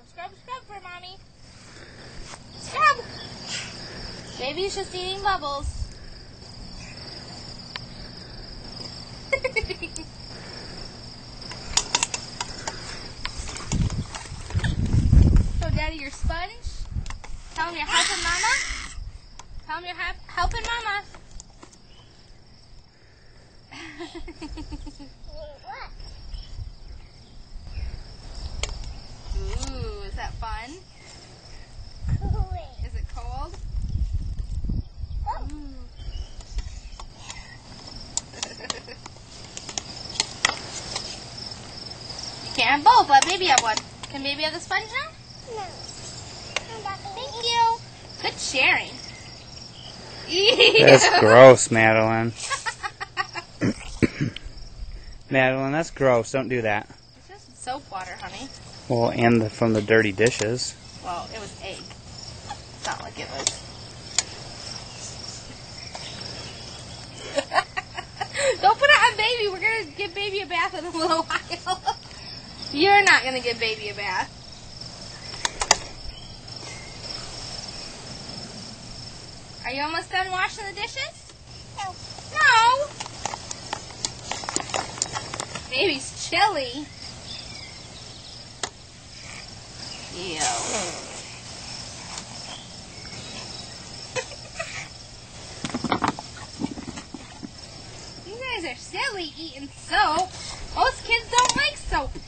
Scrub, scrub for mommy. Scrub. Baby's just eating bubbles. Show Daddy your sponge. Tell him you're helping Mama. Tell him you're helping Mama. What? Ooh, is that fun? Is it cold? Oh. You can't have both. Let baby have one. Can baby have the sponge now? No. Thank you. Good sharing. That's gross, Madeline. Madeline, that's gross. Don't do that. It's just soap water, honey. Well, and from the dirty dishes. Well, it was egg. It's not like it was. Don't put it on baby. We're going to give baby a bath in a little while. You're not going to give baby a bath. Are you almost done washing the dishes? No. No. Baby's chilly. Ew. You guys are silly eating soap. Most kids don't like soap.